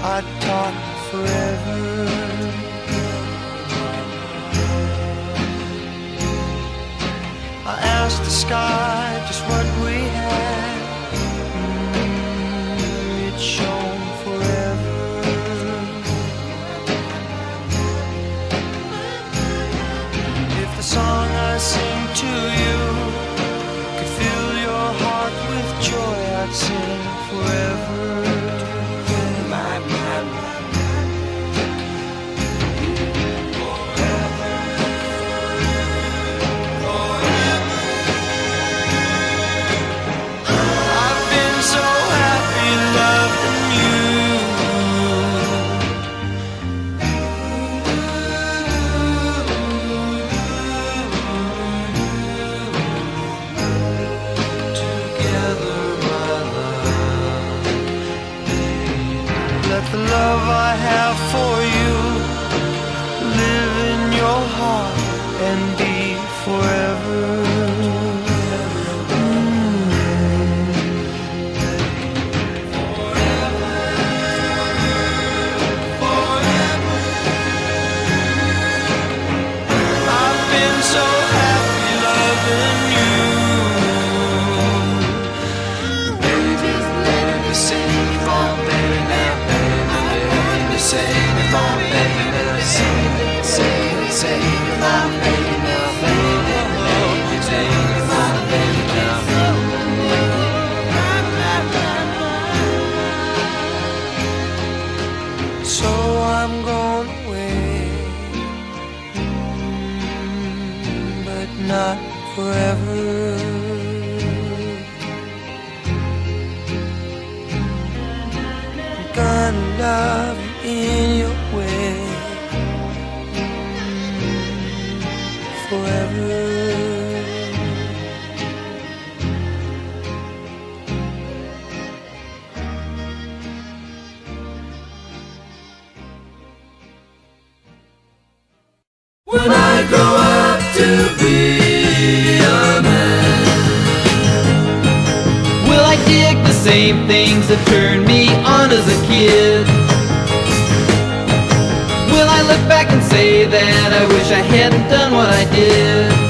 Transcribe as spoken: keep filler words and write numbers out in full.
I'd talk forever. I asked the sky just what we had. Mm, it shone forever. If the song I sing to you could fill your heart with joy, I'd sing forever. The love I have for you live in your heart and be forever. I've been so happy loving you. Baby, just let me sing for baby now. Save me for baby, save me, save me, save me for baby now, baby, baby, save me for baby now. So I'm going away, but not forever. I'm gonna love you in your way forever. When I grow up to be a man, will I dig the same things that turned me on as a kid? Will I look back and say that I wish I hadn't done what I did?